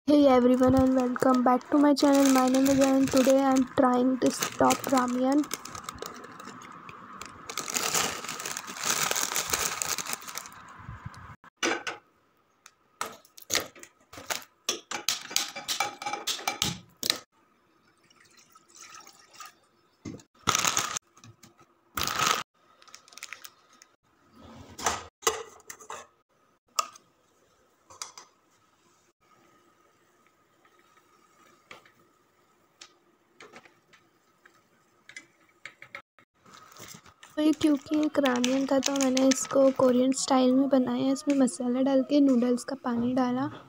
Hey everyone and welcome back to my channel. My name is and today I am trying this top ramen. तो ये क्योंकि एक ramen था तो मैंने इसको कोरियन स्टाइल में बनाया है। इसमें मसाला डाल के नूडल्स का पानी डाला